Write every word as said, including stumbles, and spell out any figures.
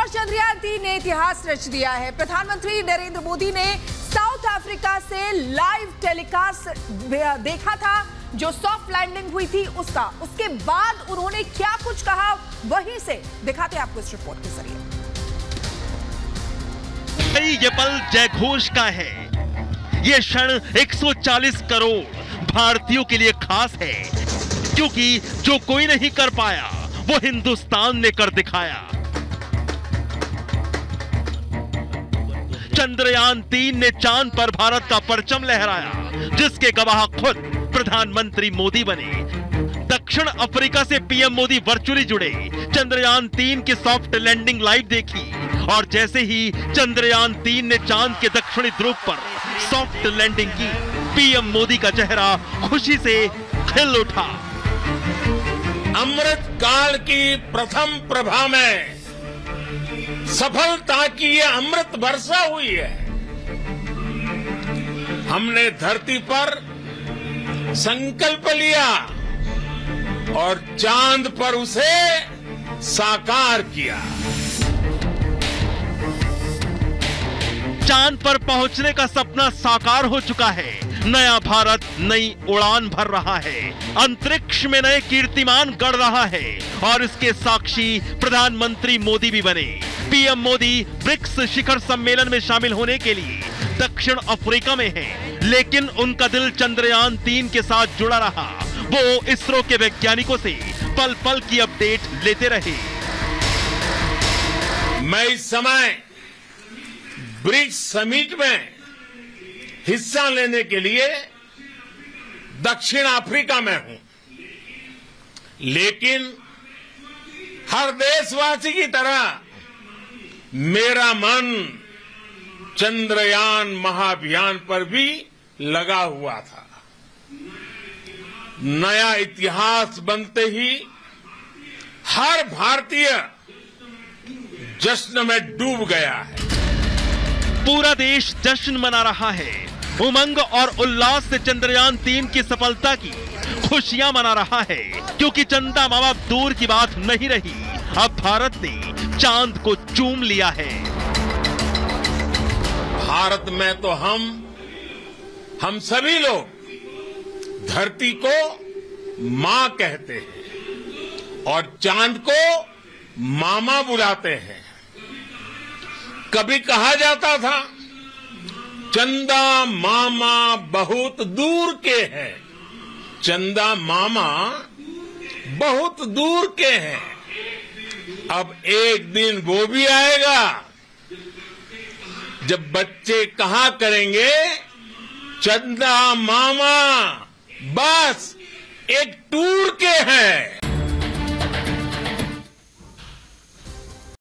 और चंद्रयान तीन ने इतिहास रच दिया है। प्रधानमंत्री नरेंद्र मोदी ने साउथ अफ्रीका से लाइव टेलीकास्ट देखा था, जो सॉफ्ट लैंडिंग हुई थी उसका। उसके बाद उन्होंने क्या कुछ कहा, वहीं से दिखाते हैं आपको इस रिपोर्ट के जरिए। ये पल जयघोष का है। ये क्षण एक सौ चालीस करोड़ भारतीयों के लिए खास है, क्योंकि जो कोई नहीं कर पाया वो हिंदुस्तान ने कर दिखाया। चंद्रयान तीन ने चांद पर भारत का परचम लहराया, जिसके गवाह खुद प्रधानमंत्री मोदी बने। दक्षिण अफ्रीका से पीएम मोदी वर्चुअली जुड़े, चंद्रयान तीन की सॉफ्ट लैंडिंग लाइव देखी, और जैसे ही चंद्रयान तीन ने चांद के दक्षिणी ध्रुव पर सॉफ्ट लैंडिंग की, पीएम मोदी का चेहरा खुशी से खिल उठा। अमृत काल की प्रथम प्रभा में सफलता की ये अमृत वर्षा हुई है। हमने धरती पर संकल्प लिया और चांद पर उसे साकार किया। चांद पर पहुंचने का सपना साकार हो चुका है। नया भारत नई उड़ान भर रहा है, अंतरिक्ष में नए कीर्तिमान गढ़ रहा है, और इसके साक्षी प्रधानमंत्री मोदी भी बने। पीएम मोदी ब्रिक्स शिखर सम्मेलन में शामिल होने के लिए दक्षिण अफ्रीका में हैं, लेकिन उनका दिल चंद्रयान तीन के साथ जुड़ा रहा। वो इसरो के वैज्ञानिकों से पल पल की अपडेट लेते रहे। मैं इस समय ब्रिक्स समिट में हिस्सा लेने के लिए दक्षिण अफ्रीका में हूं, लेकिन हर देशवासी की तरह मेरा मन चंद्रयान महाअभियान पर भी लगा हुआ था। नया इतिहास बनते ही हर भारतीय जश्न में डूब गया है। पूरा देश जश्न मना रहा है, उमंग और उल्लास से चंद्रयान तीन की सफलता की खुशियां मना रहा है, क्योंकि चंदा मामा दूर की बात नहीं रही। अब भारत ने चांद को चूम लिया है। भारत में तो हम हम सभी लोग धरती को मां कहते हैं और चांद को मामा बुलाते हैं। कभी कहा जाता था चंदा मामा बहुत दूर के हैं, चंदा मामा बहुत दूर के हैं। अब एक दिन वो भी आएगा जब बच्चे कहा करेंगे चंदा मामा बस एक टूर के हैं।